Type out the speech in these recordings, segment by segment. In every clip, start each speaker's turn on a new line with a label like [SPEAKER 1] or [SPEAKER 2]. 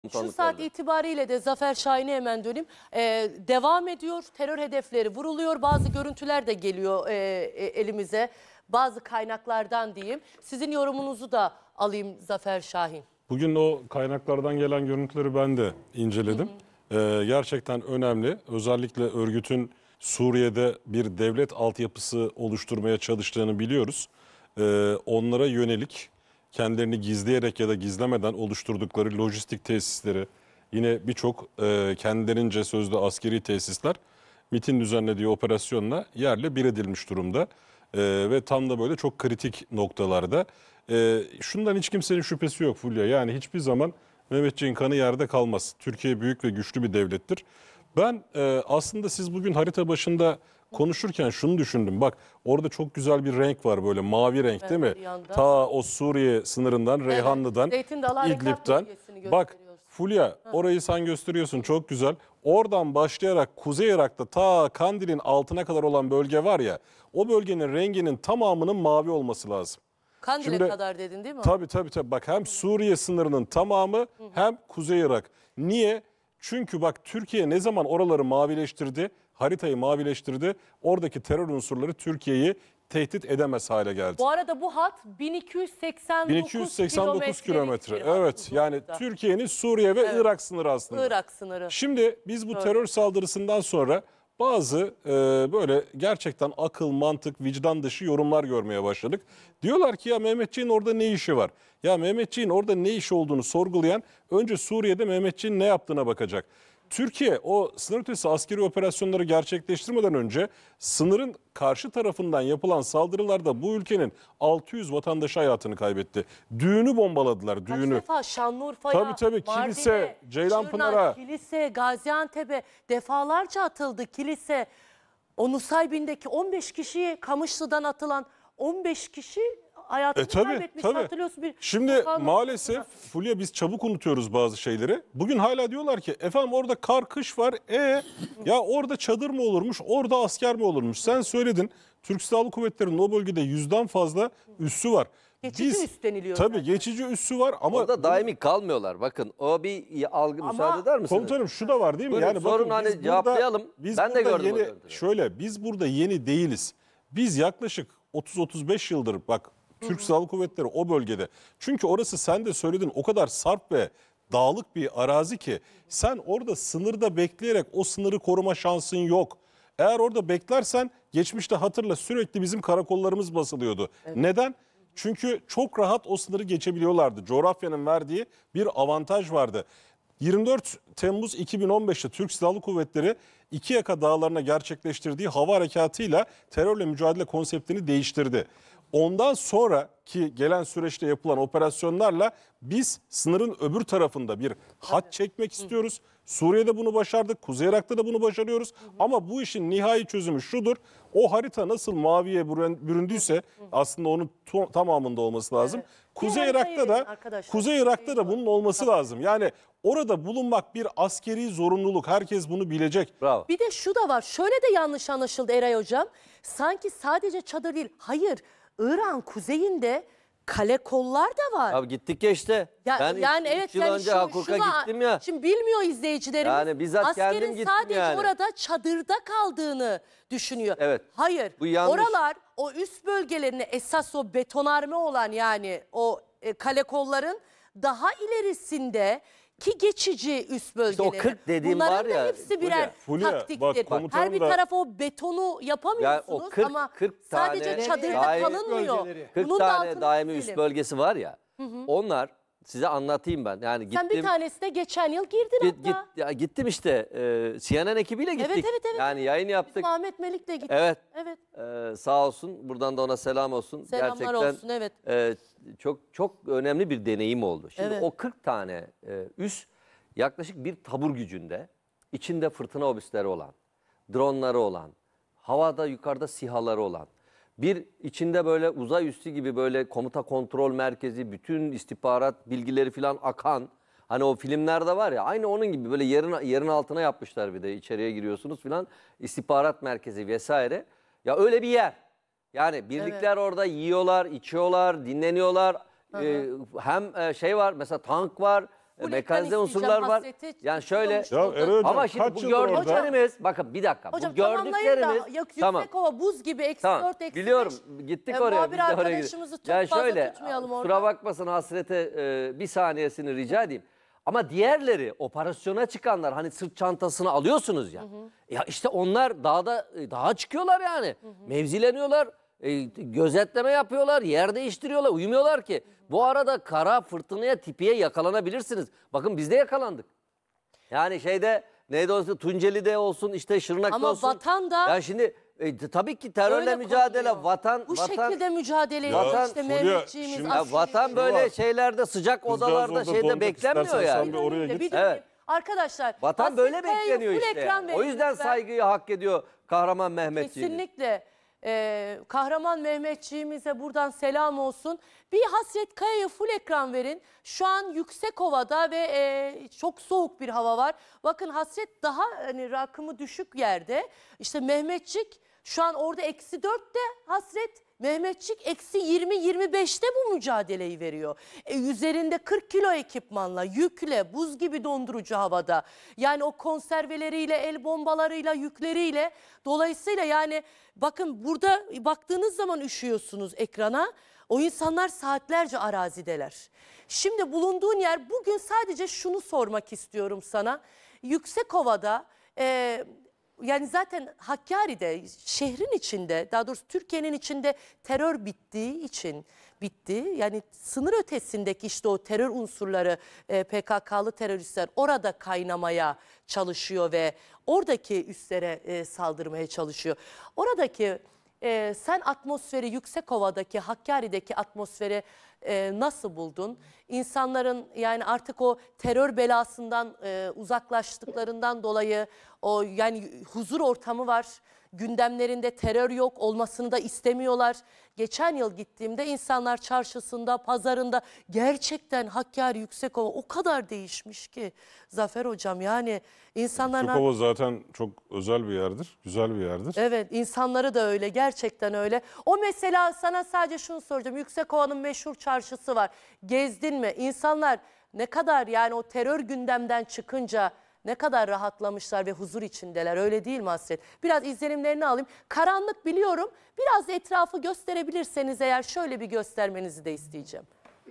[SPEAKER 1] Şu saat itibariyle de Zafer Şahin'e hemen döneyim. Devam ediyor. Terör hedefleri vuruluyor. Bazı görüntüler de geliyor elimize. Bazı kaynaklardan diyeyim. Sizin yorumunuzu da alayım Zafer Şahin.
[SPEAKER 2] Bugün o kaynaklardan gelen görüntüleri ben de inceledim. Gerçekten önemli. Özellikle örgütün Suriye'de bir devlet altyapısı oluşturmaya çalıştığını biliyoruz. Onlara yönelik kendilerini gizleyerek ya da gizlemeden oluşturdukları lojistik tesisleri, yine birçok kendilerince sözde askeri tesisler MİT'in düzenlediği operasyonla yerle bir edilmiş durumda. Ve tam da böyle çok kritik noktalarda. Şundan hiç kimsenin şüphesi yok Fulya. Yani hiçbir zaman Mehmetçiğin kanı yerde kalmaz. Türkiye büyük ve güçlü bir devlettir. Ben aslında siz bugün harita başında konuşurken şunu düşündüm. Bak orada çok güzel bir renk var, böyle mavi renk, değil mi? Ta o Suriye sınırından, Reyhanlı'dan, İdlib'den. Bak Fulya, orayı sen gösteriyorsun, çok güzel. Oradan başlayarak Kuzey Irak'ta ta Kandil'in altına kadar olan bölge var ya, o bölgenin renginin tamamının mavi olması lazım.
[SPEAKER 1] Kandil'e kadar dedin değil mi?
[SPEAKER 2] Tabii. Bak hem Suriye sınırının tamamı hem Kuzey Irak. Niye? Çünkü bak Türkiye ne zaman oraları mavileştirdi, haritayı mavileştirdi, oradaki terör unsurları Türkiye'yi tehdit edemez hale geldi.
[SPEAKER 1] Bu arada bu hat 1289
[SPEAKER 2] kilometre. Evet, yani Türkiye'nin Suriye ve Irak sınırı aslında.
[SPEAKER 1] Irak sınırı.
[SPEAKER 2] Şimdi biz bu terör saldırısından sonra bazı böyle gerçekten akıl, mantık, vicdan dışı yorumlar görmeye başladık. Diyorlar ki ya Mehmetçiğin orada ne işi var? Ya Mehmetçiğin orada ne işi olduğunu sorgulayan önce Suriye'de Mehmetçiğin ne yaptığına bakacak. Türkiye o sınır ötesi askeri operasyonları gerçekleştirmeden önce sınırın karşı tarafından yapılan saldırılarda bu ülkenin 600 vatandaşı hayatını kaybetti. Düğünü bombaladılar, düğünü.
[SPEAKER 1] Kaç defa Şanlıurfa'ya,
[SPEAKER 2] Tabii, kilise, Ceylanpınar'a.
[SPEAKER 1] Kilise, Gaziantep'e defalarca atıldı kilise. O Nusaybin'deki 15 kişiyi, Kamışlı'dan atılan 15 kişi hayatını kaybetmiş. Hatırlıyorsun.
[SPEAKER 2] Şimdi maalesef Fulya biz çabuk unutuyoruz bazı şeyleri. Bugün hala diyorlar ki efendim orada kar kış var. Ya orada çadır mı olurmuş, orada asker mi olurmuş? Sen söyledin, Türk Silahlı Kuvvetleri'nin o bölgede 100'den fazla üssü var.
[SPEAKER 1] Geçici üs deniliyor.
[SPEAKER 2] Tabii geçici üssü var ama...
[SPEAKER 3] Orada daimi kalmıyorlar. Bakın o bir algı, müsaade eder misiniz?
[SPEAKER 2] Komutanım şu da var değil mi?
[SPEAKER 3] Buyurun,
[SPEAKER 2] yani
[SPEAKER 3] sorun
[SPEAKER 2] bakın,
[SPEAKER 3] hani cevaplayalım. Ben de gördüm
[SPEAKER 2] yeni, şöyle biz burada yeni değiliz. Biz yaklaşık 30-35 yıldır bak Türk Silahlı Kuvvetleri o bölgede. Çünkü orası sen de söyledin o kadar sarp ve dağlık bir arazi ki sen orada sınırda bekleyerek o sınırı koruma şansın yok. Eğer orada beklersen geçmişte hatırla sürekli bizim karakollarımız basılıyordu. Evet. Neden? Çünkü çok rahat o sınırı geçebiliyorlardı. Coğrafyanın verdiği bir avantaj vardı. 24 Temmuz 2015'te Türk Silahlı Kuvvetleri İkiyaka Dağları'na gerçekleştirdiği hava harekatıyla terörle mücadele konseptini değiştirdi. Ondan sonraki gelen süreçte yapılan operasyonlarla biz sınırın öbür tarafında bir hat çekmek istiyoruz. Suriye'de bunu başardık, Kuzey Irak'ta da bunu başarıyoruz. Ama bu işin nihai çözümü şudur. O harita nasıl maviye büründüyse aslında onun tamamında olması lazım. Evet. Kuzey Irak'ta da bunun olması lazım. Yani orada bulunmak bir askeri zorunluluk. Herkes bunu bilecek.
[SPEAKER 3] Bravo.
[SPEAKER 1] Bir de şu da var. Şöyle de yanlış anlaşıldı Eray Hocam. Sanki sadece çadır değil. Hayır. İran kuzeyinde kale kollar da var.
[SPEAKER 3] Abi gittik geçti.
[SPEAKER 1] Ben evet,
[SPEAKER 3] 3 yıl önce Hakurk'a gittim ya.
[SPEAKER 1] Şimdi bilmiyor izleyicilerimiz.
[SPEAKER 3] Yani bizzat kendim gittim
[SPEAKER 1] sadece orada çadırda kaldığını düşünüyor.
[SPEAKER 3] Evet.
[SPEAKER 1] Hayır.
[SPEAKER 3] Bu yanlış.
[SPEAKER 1] Oralar o üst bölgelerini esas o betonarme olan yani o kale kolların daha ilerisinde ki geçici üst bölgeleri.
[SPEAKER 3] İşte o 40 dediğim
[SPEAKER 1] bunların
[SPEAKER 3] var ya.
[SPEAKER 1] da hepsi birer taktiktir.
[SPEAKER 2] Bak,
[SPEAKER 1] her bir tarafa o betonu yapamıyorsunuz
[SPEAKER 3] yani
[SPEAKER 1] ama
[SPEAKER 3] 40
[SPEAKER 1] sadece çadırda kalınmıyor.
[SPEAKER 3] 40 tane daimi üst bölgesi var ya. Onlar size anlatayım ben. Yani gittim.
[SPEAKER 1] Sen bir tanesi de geçen yıl girdin hatta.
[SPEAKER 3] Gittim işte. CNN ekibiyle gittik.
[SPEAKER 1] Evet.
[SPEAKER 3] Yani yayın yaptık.
[SPEAKER 1] Bizim Ahmet Melik de gitti.
[SPEAKER 3] Evet.
[SPEAKER 1] Evet.
[SPEAKER 3] Sağ olsun. Buradan da ona selam olsun.
[SPEAKER 1] Selamlar
[SPEAKER 3] gerçekten,
[SPEAKER 1] olsun, evet.
[SPEAKER 3] Çok önemli bir deneyim oldu. Şimdi
[SPEAKER 1] evet.
[SPEAKER 3] o 40 tane üs yaklaşık bir tabur gücünde, içinde fırtına obüsleri olan, dronları olan, havada yukarıda SİHA'ları olan, bir içinde böyle uzay üssü gibi böyle komuta kontrol merkezi, bütün istihbarat bilgileri falan akan, hani o filmlerde var ya, aynı onun gibi böyle yerin altına yapmışlar, bir de içeriye giriyorsunuz falan, istihbarat merkezi vesaire. Ya öyle bir yer. Yani birlikler orada yiyorlar, içiyorlar, dinleniyorlar. Hem şey var mesela, tank var. mekanize unsurlar var. Yani şöyle
[SPEAKER 2] Ya Eray Hocam,
[SPEAKER 3] ama şimdi
[SPEAKER 2] kaç
[SPEAKER 3] bu
[SPEAKER 2] yıldır orada?
[SPEAKER 3] gördüklerimiz bakın bir dakika
[SPEAKER 1] Hocam
[SPEAKER 3] bu
[SPEAKER 1] tamamlayın
[SPEAKER 3] gördüklerimiz
[SPEAKER 1] da Yüksekova buz gibi eksi
[SPEAKER 3] tamam
[SPEAKER 1] 4 eksi 5.
[SPEAKER 3] biliyorum gittik oraya
[SPEAKER 1] muhabir
[SPEAKER 3] biz de oraya
[SPEAKER 1] arkadaşımızı
[SPEAKER 3] gidelim.
[SPEAKER 1] çok
[SPEAKER 3] Yani
[SPEAKER 1] fazla
[SPEAKER 3] şöyle
[SPEAKER 1] tutmayalım
[SPEAKER 3] kusura
[SPEAKER 1] orada.
[SPEAKER 3] bakmasın Hasret'e bir saniyesini rica edeyim. Ama diğerleri operasyona çıkanlar hani sırt çantasını alıyorsunuz ya. Ya işte onlar dağa çıkıyorlar yani. Mevzileniyorlar. Gözetleme yapıyorlar, yer değiştiriyorlar, uyumuyorlar ki. Bu arada kara, fırtınaya, tipiye yakalanabilirsiniz. Bakın biz de yakalandık. Yani neydi olsun Tunceli'de olsun işte Şırnak'ta
[SPEAKER 1] Ama
[SPEAKER 3] olsun.
[SPEAKER 1] vatan da
[SPEAKER 3] Ya şimdi tabii ki terörle
[SPEAKER 1] öyle
[SPEAKER 3] mücadele
[SPEAKER 1] koruluyor. Bu şekilde mücadele ediyor
[SPEAKER 3] Vatan-
[SPEAKER 1] işte
[SPEAKER 2] Fulya,
[SPEAKER 1] Mehmetçiğimiz.
[SPEAKER 2] şimdi-
[SPEAKER 3] ya
[SPEAKER 1] askeri
[SPEAKER 3] vatan
[SPEAKER 1] gücü.
[SPEAKER 3] böyle
[SPEAKER 2] var.
[SPEAKER 3] şeylerde sıcak
[SPEAKER 2] Kızcağız
[SPEAKER 3] odalarda
[SPEAKER 2] orada
[SPEAKER 3] şeyde
[SPEAKER 2] donacak,
[SPEAKER 3] beklenmiyor
[SPEAKER 2] istersen
[SPEAKER 3] yani.
[SPEAKER 2] sen bir oraya git.
[SPEAKER 1] Bir döneyim.
[SPEAKER 3] Evet.
[SPEAKER 1] Arkadaşlar
[SPEAKER 3] Vatan böyle
[SPEAKER 1] Hasret Kaya'ya
[SPEAKER 3] bekleniyor
[SPEAKER 1] full
[SPEAKER 3] işte.
[SPEAKER 1] ekran verin
[SPEAKER 3] O yüzden
[SPEAKER 1] lütfen.
[SPEAKER 3] saygıyı hak ediyor kahraman Mehmetçiğimiz.
[SPEAKER 1] Kesinlikle. Kahraman Mehmetçiğimize buradan selam olsun. Bir Hasret Kaya'ya full ekran verin. Şu an Yüksekova'da ve çok soğuk bir hava var. Bakın Hasret daha hani rakımı düşük yerde. İşte Mehmetçik şu an orada eksi 4'te Hasret. Mehmetçik eksi 20-25'te bu mücadeleyi veriyor. Üzerinde 40 kilo ekipmanla, yükle, buz gibi dondurucu havada. Yani o konserveleriyle, el bombalarıyla, yükleriyle. Dolayısıyla yani bakın burada baktığınız zaman üşüyorsunuz ekrana. O insanlar saatlerce arazideler. Şimdi bulunduğun yer, bugün sadece şunu sormak istiyorum sana. Yüksekova'da yani zaten Hakkari'de, şehrin içinde, daha doğrusu Türkiye'nin içinde terör bittiği için bitti. Yani sınır ötesindeki işte o terör unsurları, PKK'lı teröristler orada kaynamaya çalışıyor ve oradaki üslere saldırmaya çalışıyor. Oradaki sen atmosferi, Yüksekova'daki, Hakkari'deki atmosferi nasıl buldun? İnsanların yani artık o terör belasından uzaklaştıklarından dolayı o yani huzur ortamı var. Gündemlerinde terör yok, olmasını da istemiyorlar. Geçen yıl gittiğimde insanlar çarşısında, pazarında gerçekten Hakkari, Yüksekova o kadar değişmiş ki Zafer Hocam, yani insanların...
[SPEAKER 2] Yüksekova zaten çok özel bir yerdir, güzel bir yerdir.
[SPEAKER 1] Evet, insanları da öyle, gerçekten öyle. O mesela sana sadece şunu soracağım. Yüksekova'nın meşhur çarşısı var. Gezdin mi? İnsanlar ne kadar yani o terör gündemden çıkınca ne kadar rahatlamışlar ve huzur içindeler, öyle değil mi Hasret? Biraz izlenimlerini alayım. Karanlık biliyorum. Biraz etrafı gösterebilirseniz eğer şöyle bir göstermenizi de isteyeceğim.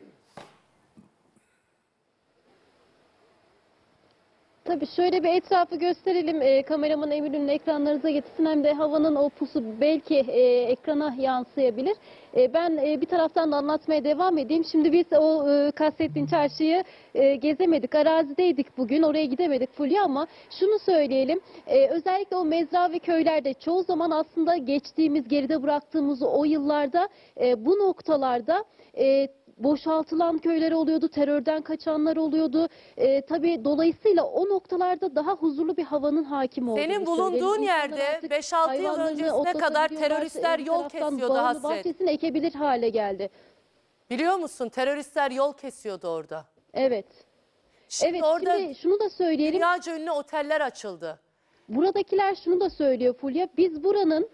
[SPEAKER 4] Tabii şöyle bir etrafı gösterelim. Kameraman Emir'in ekranlarınıza getirsin, hem de havanın o pusu belki ekrana yansıyabilir. Ben bir taraftan da anlatmaya devam edeyim. Şimdi biz o kastettiğin çarşıyı gezemedik. Arazideydik bugün. Oraya gidemedik Fulya, ama şunu söyleyelim. Özellikle o mezra ve köylerde çoğu zaman aslında geçtiğimiz, geride bıraktığımız o yıllarda bu noktalarda boşaltılan köyler oluyordu, terörden kaçanlar oluyordu. Tabii dolayısıyla o noktalarda daha huzurlu bir havanın hakim olduğunu
[SPEAKER 1] Senin bulunduğun
[SPEAKER 4] söyleyelim.
[SPEAKER 1] yerde
[SPEAKER 4] İnsanlar artık
[SPEAKER 1] 5-6 yıl
[SPEAKER 4] hayvanlarını
[SPEAKER 1] öncesine kadar
[SPEAKER 4] otlatabiliyorlar,
[SPEAKER 1] teröristler
[SPEAKER 4] bir
[SPEAKER 1] yol
[SPEAKER 4] taraftan
[SPEAKER 1] kesiyordu
[SPEAKER 4] bağını
[SPEAKER 1] Hasret.
[SPEAKER 4] bahçesini ekebilir hale geldi.
[SPEAKER 1] Biliyor musun? Teröristler yol kesiyordu orada.
[SPEAKER 4] Evet.
[SPEAKER 1] Şimdi
[SPEAKER 4] Evet,
[SPEAKER 1] orada
[SPEAKER 4] şimdi şunu da söyleyelim.
[SPEAKER 1] dünyaca ünlü oteller açıldı.
[SPEAKER 4] Buradakiler şunu da söylüyor Fulya. Biz buranın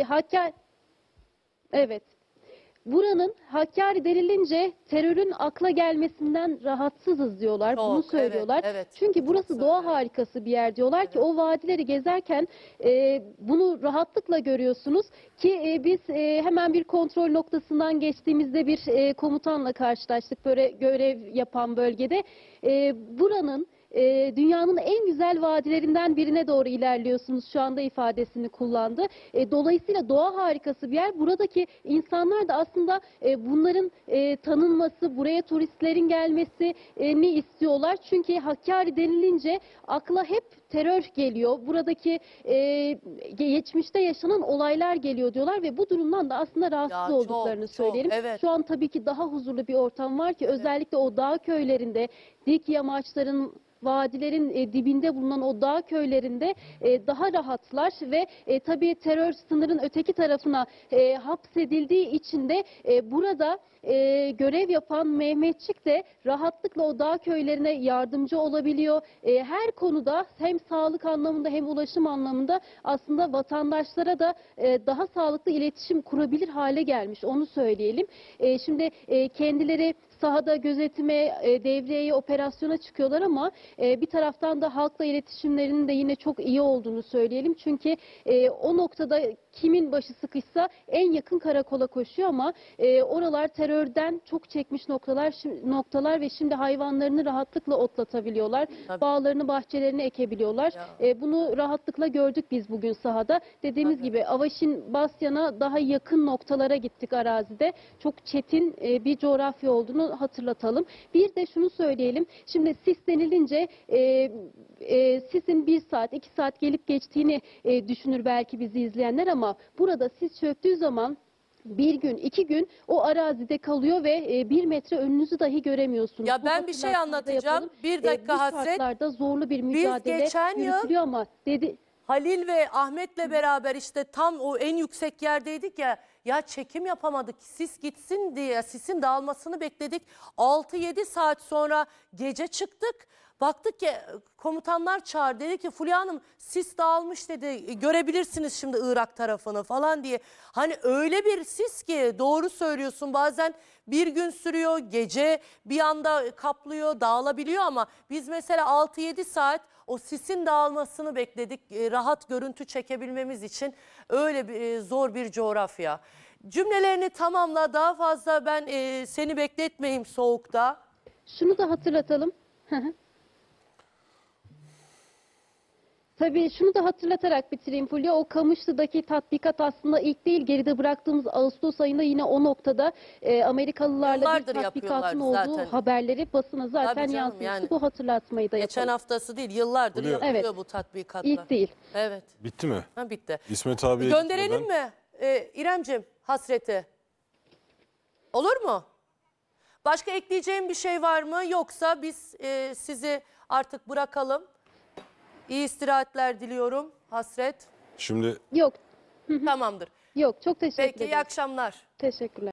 [SPEAKER 4] Evet. Buranın Hakkari denilince terörün akla gelmesinden rahatsızız diyorlar.
[SPEAKER 1] Çok,
[SPEAKER 4] Bunu söylüyorlar.
[SPEAKER 1] evet, evet.
[SPEAKER 4] Çünkü burası
[SPEAKER 1] Çok
[SPEAKER 4] doğa
[SPEAKER 1] söylüyorum.
[SPEAKER 4] harikası bir yer diyorlar ki o vadileri gezerken bunu rahatlıkla görüyorsunuz ki biz hemen bir kontrol noktasından geçtiğimizde bir komutanla karşılaştık, böyle görev yapan bölgede. Buranın dünyanın en güzel vadilerinden birine doğru ilerliyorsunuz şu anda ifadesini kullandı. Dolayısıyla doğa harikası bir yer. Buradaki insanlar da aslında bunların tanınması, buraya turistlerin gelmesini istiyorlar. Çünkü Hakkari denilince akla hep terör geliyor. Buradaki geçmişte yaşanan olaylar geliyor diyorlar ve bu durumdan da aslında rahatsız
[SPEAKER 1] çok,
[SPEAKER 4] olduklarını
[SPEAKER 1] çok,
[SPEAKER 4] söyleyelim.
[SPEAKER 1] evet.
[SPEAKER 4] Şu an tabii ki daha huzurlu bir ortam var ki özellikle o dağ köylerinde, dik yamaçların, vadilerin dibinde bulunan o dağ köylerinde daha rahatlar ve tabii terör sınırın öteki tarafına hapsedildiği için de burada görev yapan Mehmetçik de rahatlıkla o dağ köylerine yardımcı olabiliyor. Her konuda hem sağlık anlamında hem ulaşım anlamında aslında vatandaşlara da daha sağlıklı iletişim kurabilir hale gelmiş, onu söyleyelim. Şimdi kendileri sahada gözetime, devreye, operasyona çıkıyorlar ama bir taraftan da halkla iletişimlerinin de yine çok iyi olduğunu söyleyelim. Çünkü o noktada kimin başı sıkışsa en yakın karakola koşuyor ama oralar terörden çok çekmiş noktalar ve şimdi hayvanlarını rahatlıkla otlatabiliyorlar.
[SPEAKER 1] Tabii.
[SPEAKER 4] Bağlarını, bahçelerini ekebiliyorlar. Bunu rahatlıkla gördük biz bugün sahada. Dediğimiz gibi Avaşin, Basyan'a daha yakın noktalara gittik arazide. Çok çetin bir coğrafya olduğunu hatırlatalım. Bir de şunu söyleyelim. Şimdi sis denilince sisin 1 saat, 2 saat gelip geçtiğini düşünür belki bizi izleyenler ama burada sis çöktüğü zaman 1 gün, 2 gün o arazide kalıyor ve 1 metre önünüzü dahi göremiyorsunuz.
[SPEAKER 1] Ya
[SPEAKER 4] Bu
[SPEAKER 1] ben bir şey
[SPEAKER 4] hatırlatmayı da
[SPEAKER 1] anlatacağım.
[SPEAKER 4] yapalım.
[SPEAKER 1] Bir dakika
[SPEAKER 4] Bu
[SPEAKER 1] Hasret.
[SPEAKER 4] şartlarda zorlu bir mücadele
[SPEAKER 1] geçen yıl-
[SPEAKER 4] yürütülüyor ama
[SPEAKER 1] Halil ve Ahmet'le beraber işte tam o en yüksek yerdeydik ya çekim yapamadık. Sis gitsin diye sisin dağılmasını bekledik. 6-7 saat sonra gece çıktık. Baktık ki komutanlar çağırdı. Dedi ki Fulya Hanım sis dağılmış dedi. Görebilirsiniz şimdi Irak tarafını falan diye. Hani öyle bir sis ki doğru söylüyorsun. Bazen bir gün sürüyor, gece bir anda kaplıyor, dağılabiliyor ama biz mesela 6-7 saat o sisin dağılmasını bekledik. Rahat görüntü çekebilmemiz için öyle bir zor bir coğrafya. Cümlelerini tamamla, daha fazla ben seni bekletmeyeyim soğukta.
[SPEAKER 4] şunu da hatırlatalım. Tabii şunu da hatırlatarak bitireyim Fulya. O Kamışlı'daki tatbikat aslında ilk değil, geride bıraktığımız Ağustos ayında yine o noktada Amerikalılarla bir
[SPEAKER 1] Yıllardır
[SPEAKER 4] tatbikatın
[SPEAKER 1] yapıyorlar
[SPEAKER 4] olduğu
[SPEAKER 1] zaten.
[SPEAKER 4] haberleri basına zaten
[SPEAKER 1] Tabii canım,
[SPEAKER 4] yansımıştı.
[SPEAKER 1] yani
[SPEAKER 4] Bu hatırlatmayı da
[SPEAKER 1] geçen
[SPEAKER 4] yapalım.
[SPEAKER 1] haftası değil, yıllardır
[SPEAKER 2] Fulya.
[SPEAKER 1] yapılıyor
[SPEAKER 4] Evet.
[SPEAKER 1] bu tatbikatlar.
[SPEAKER 4] İlk değil.
[SPEAKER 1] Evet.
[SPEAKER 2] Bitti mi?
[SPEAKER 1] Ha, bitti.
[SPEAKER 2] İsmet abiye
[SPEAKER 1] Gönderelim
[SPEAKER 2] gitmeden-
[SPEAKER 1] mi İremcim Hasret'i? Olur mu? Başka ekleyeceğim bir şey var mı? Yoksa biz sizi artık bırakalım. İyi istirahatler diliyorum Hasret.
[SPEAKER 2] Şimdi
[SPEAKER 1] Tamamdır.
[SPEAKER 4] Yok, çok teşekkür
[SPEAKER 1] Peki iyi
[SPEAKER 4] ederim.
[SPEAKER 1] akşamlar.
[SPEAKER 4] Teşekkürler.